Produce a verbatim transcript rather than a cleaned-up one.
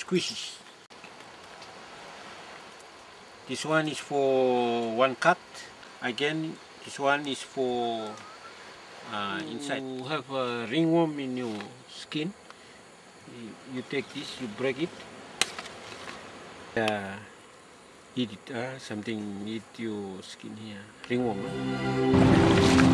squishes. This one is for one cut. Again, this one is for uh, inside. You have a ringworm in your skin. You, you take this, you break it. Uh, eat it, uh, something eat your skin here. Ringworm.